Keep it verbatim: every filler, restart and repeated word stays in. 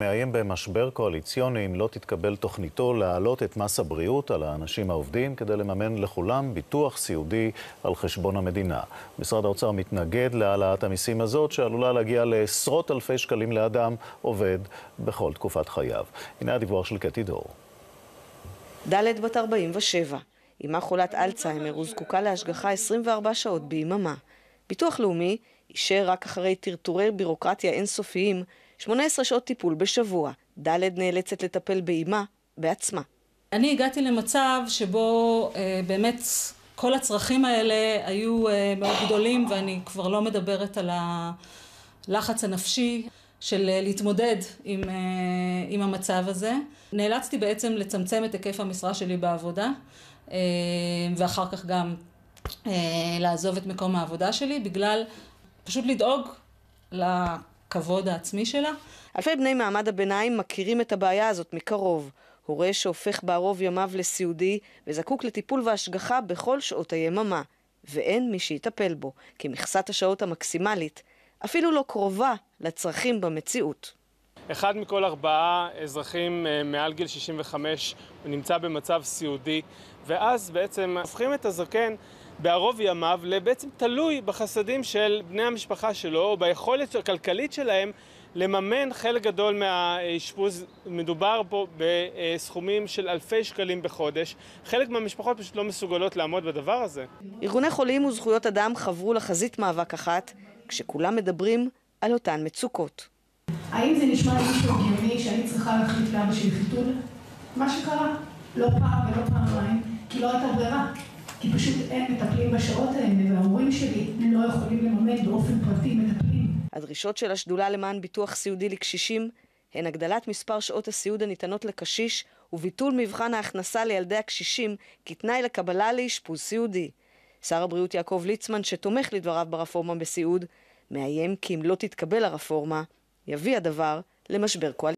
מאיים במשבר קואליציוני אם לא תתקבל תוכניתו להעלות את מס הבריאות על האנשים העובדים כדי לממן לכולם ביטוח סיעודי על חשבון המדינה. משרד האוצר מתנגד להעלאת המיסים הזאת שעלולה להגיע לעשרות אלפי שקלים לאדם עובד בכל תקופת חייו. הנה הדיווח של קטי דור. ד' בת ארבעים ושבע, אמא חולת אלצהיימר וזקוקה להשגחה עשרים וארבע שעות ביממה. ביטוח לאומי אישר רק אחרי טרטורי בירוקרטיה אינסופיים שמונה עשרה שעות טיפול בשבוע. ד' נאלצת לטפל באמא בעצמה. אני הגעתי למצב שבו אה, באמת כל הצרכים האלה היו אה, מאוד גדולים, ואני כבר לא מדברת על הלחץ הנפשי של אה, להתמודד עם, אה, עם המצב הזה. נאלצתי בעצם לצמצם את היקף המשרה שלי בעבודה, אה, ואחר כך גם אה, לעזוב את מקום העבודה שלי, בגלל פשוט לדאוג לכבוד העצמי שלה. אלפי בני מעמד הביניים מכירים את הבעיה הזאת מקרוב. הורה שהופך בערוב ימיו לסיעודי וזקוק לטיפול והשגחה בכל שעות היממה, ואין מי שיטפל בו, כי מכסת השעות המקסימלית אפילו לא קרובה לצרכים במציאות. אחד מכל ארבעה אזרחים מעל גיל שישים וחמש נמצא במצב סיעודי, ואז בעצם הופכים את הזקן בערוב ימיו לבעצם תלוי בחסדים של בני המשפחה שלו, או ביכולת הכלכלית שלהם לממן חלק גדול מהאשפוז. מדובר פה בסכומים של אלפי שקלים בחודש. חלק מהמשפחות פשוט לא מסוגלות לעמוד בדבר הזה. ארגוני חולים וזכויות אדם חברו לחזית מאבק אחת, כשכולם מדברים על אותן מצוקות. האם זה נשמע למישהו הגיוני שאני צריכה להחליט לאבא שלי חיתול? מה שקרה, לא פעם ולא פעמיים, כי לא הייתה ברירה. כי פשוט אין מטפלים בשעות האלה, וההורים שלי לא יכולים לממן באופן פרטי מטפלים. הדרישות של השדולה למען ביטוח סיעודי לקשישים הן הגדלת מספר שעות הסיעוד הניתנות לקשיש וביטול מבחן ההכנסה לילדי הקשישים כתנאי לקבלה לאשפוז סיעודי. שר הבריאות יעקב ליצמן, שתומך לדבריו ברפורמה בסיעוד, מאיים כי אם לא תתקבל הרפורמה, יביא הדבר למשבר קואליציוני.